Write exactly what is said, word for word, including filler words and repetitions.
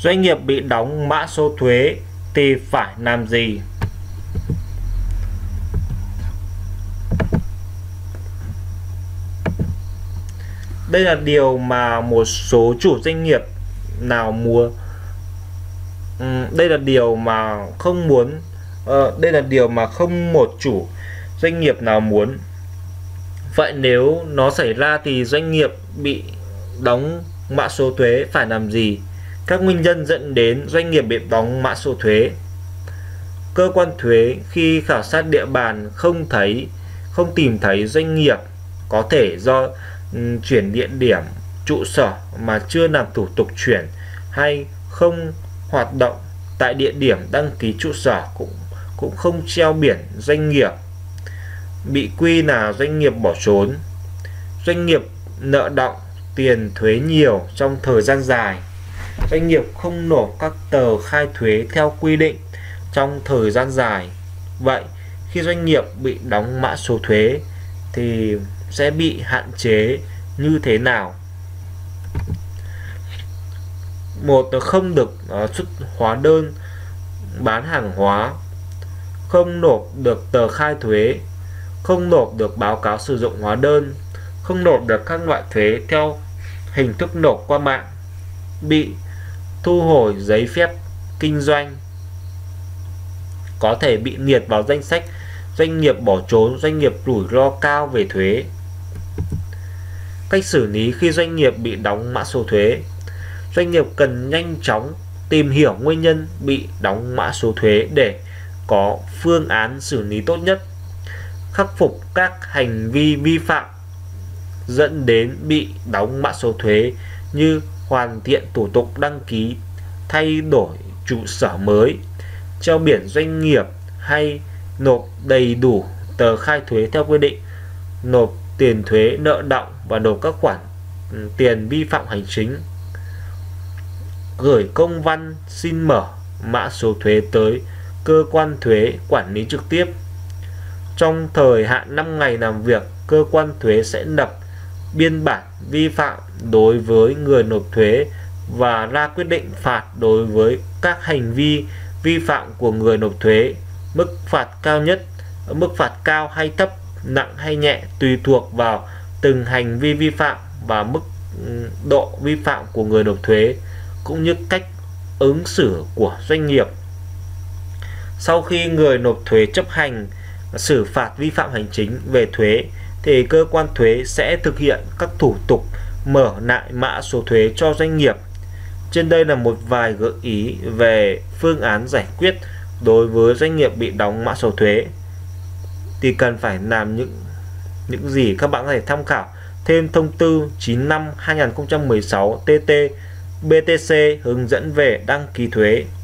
Doanh nghiệp bị đóng mã số thuế thì phải làm gì? Đây là điều mà một số chủ doanh nghiệp nào muốn ừ, đây là điều mà không muốn uh, đây là điều mà không một chủ doanh nghiệp nào muốn. Vậy nếu nó xảy ra thì doanh nghiệp bị đóng mã số thuế phải làm gì? Các nguyên nhân dẫn đến doanh nghiệp bị đóng mã số thuế. Cơ quan thuế khi khảo sát địa bàn không thấy không tìm thấy doanh nghiệp, có thể do um, chuyển địa điểm trụ sở mà chưa làm thủ tục chuyển, hay không hoạt động tại địa điểm đăng ký trụ sở, cũng cũng không treo biển doanh nghiệp. Bị quy là doanh nghiệp bỏ trốn. Doanh nghiệp nợ đọng tiền thuế nhiều trong thời gian dài. Doanh nghiệp không nộp các tờ khai thuế theo quy định trong thời gian dài. Vậy khi doanh nghiệp bị đóng mã số thuế thì sẽ bị hạn chế như thế nào? Một là không được uh, xuất hóa đơn bán hàng hóa, không nộp được tờ khai thuế, không nộp được báo cáo sử dụng hóa đơn, không nộp được các loại thuế theo hình thức nộp qua mạng, bị thu hồi giấy phép kinh doanh, có thể bị liệt vào danh sách doanh nghiệp bỏ trốn, doanh nghiệp rủi ro cao về thuế. Cách xử lý khi doanh nghiệp bị đóng mã số thuế. Doanh nghiệp cần nhanh chóng tìm hiểu nguyên nhân bị đóng mã số thuế để có phương án xử lý tốt nhất, khắc phục các hành vi vi phạm dẫn đến bị đóng mã số thuế như hoàn thiện thủ tục đăng ký, thay đổi trụ sở mới, treo biển doanh nghiệp, hay nộp đầy đủ tờ khai thuế theo quy định, nộp tiền thuế nợ đọng và nộp các khoản tiền vi phạm hành chính, gửi công văn xin mở mã số thuế tới cơ quan thuế quản lý trực tiếp. Trong thời hạn năm ngày làm việc, cơ quan thuế sẽ lập biên bản vi phạm đối với người nộp thuế và ra quyết định phạt đối với các hành vi vi phạm của người nộp thuế. Mức phạt cao nhất, mức phạt cao hay thấp, nặng hay nhẹ tùy thuộc vào từng hành vi vi phạm và mức độ vi phạm của người nộp thuế, cũng như cách ứng xử của doanh nghiệp. Sau khi người nộp thuế chấp hành xử phạt vi phạm hành chính về thuế thì cơ quan thuế sẽ thực hiện các thủ tục mở lại mã số thuế cho doanh nghiệp. Trên đây là một vài gợi ý về phương án giải quyết đối với doanh nghiệp bị đóng mã số thuế. Thì cần phải làm những những gì, các bạn có thể tham khảo thêm thông tư chín mươi lăm trên hai nghìn không trăm mười sáu T T B T C hướng dẫn về đăng ký thuế.